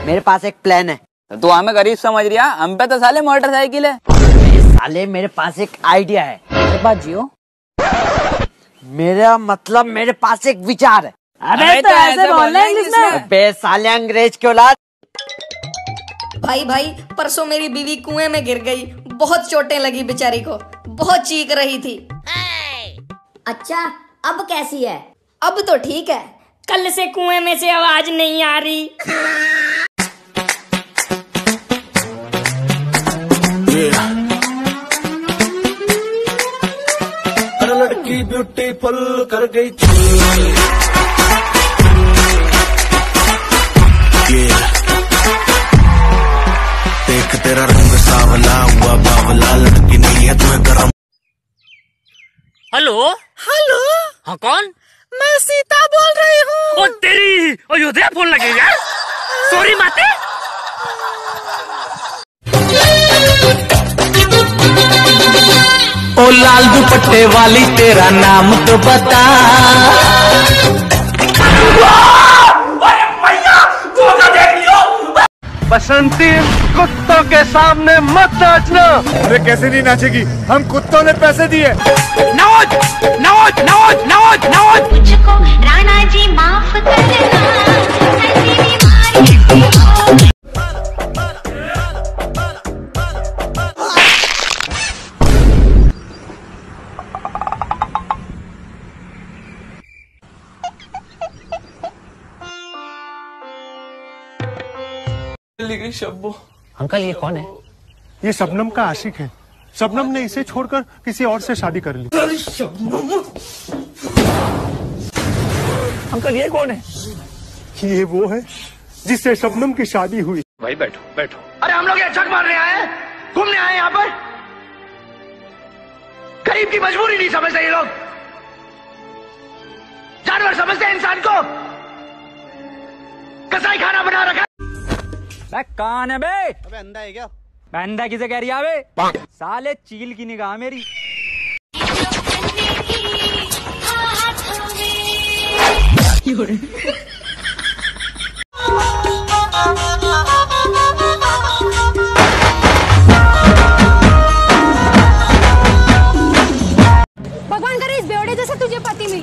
मेरे पास एक प्लान है। तू हमें गरीब समझ रहा, हम पे तो साले मोटरसाइकिल है। साले मेरे पास एक आइडिया है। मेरे पास जियो। मेरा मतलब मेरे पास एक विचार है। अबे तो ऐसे बोलना इंग्लिश में। अबे साले अंग्रेज की औलाद। भाई परसों मेरी बीवी कुएं में गिर गई, बहुत चोटें लगी बेचारी को, बहुत चीख रही थी। अच्छा, अब कैसी है? अब तो ठीक है, कल से कुएं में से आवाज नहीं आ रही। लड़की ब्यूटीफुल कर गई देख तेरा रंग सावला हुआ बावला, लड़की नहीं है तुम्हें गरम। हेलो हेलो, हाँ कौन? मैं सीता बोल रही हूँ। ओ तेरी अयोध्या फोन लगेगा। सॉरी माते। ओ लाल दुपट्टे वाली तेरा नाम तो बता। बसंती कुत्तों के सामने मत नाचना। अरे कैसे नहीं नाचेगी, हम कुत्तों ने पैसे दिए। नौज नौज नौज नौज नौज। मुझको राणा जी माफ करना, ऐसी बीमारी। शब्बो। अंकल ये कौन है? ये शबनम का आशिक है। शबनम ने इसे छोड़कर किसी और से शादी कर ली। अंकल ये कौन है? ये वो है जिससे शबनम की शादी हुई। भाई बैठो बैठो। अरे हम लोग ये छक मारने आए हैं, घूमने आए यहाँ पर। गरीब की मजबूरी नहीं समझते ये लोग, जानवर समझते हैं इंसान को। कसाई खाना बना रखा। कौन है बे? अबे अंधा है क्या? अंधा किसे कह रही है बे? साले चील की निगाह मेरी। भगवान करे इस बेवड़े जैसा तुझे पति मिले।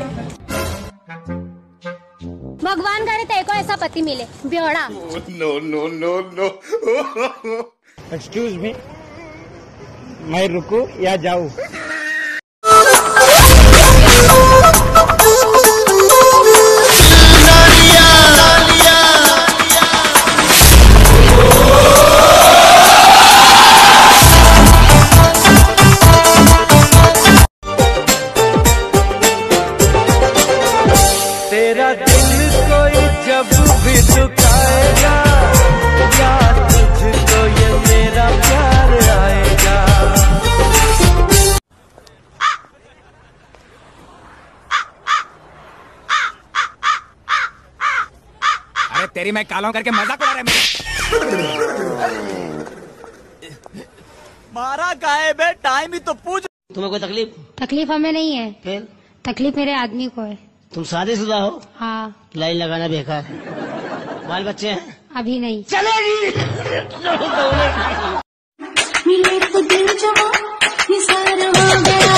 भगवान करे तेरे को ऐसा पति मिले, बेवड़ा। No no no no. Excuse me, मैं रुकूं या जाऊं? तेरा दिल कोई जब भी दुखाएगा, या तुझको ये मेरा प्यार आएगा। अरे तेरी मैं कालों करके मजाक उड़ा रहा है मेरा। मारा गायब है, टाइम ही तो पूछ। तुम्हें कोई तकलीफ? तकलीफ हमें नहीं है, फिर तकलीफ मेरे आदमी को है। तुम शादीशुदा हो? हाँ। लाइन लगाना बेकार। बाल बच्चे हैं? अभी नहीं। चलेगी। मिले तो दिल जवां निसार हो गया।